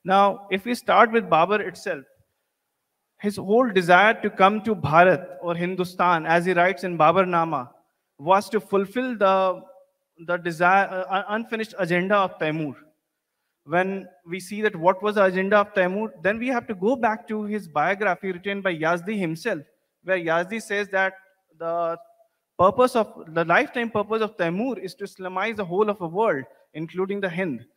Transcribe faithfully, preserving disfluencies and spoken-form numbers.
Now, if we start with Babur itself, his whole desire to come to Bharat or Hindustan, as he writes in Babur Nama, was to fulfill the, the desire, uh, unfinished agenda of Taimur. When we see that what was the agenda of Taimur, then we have to go back to his biography written by Yazdi himself, where Yazdi says that the purpose of the lifetime purpose of Taimur is to Islamize the whole of the world, including the Hind.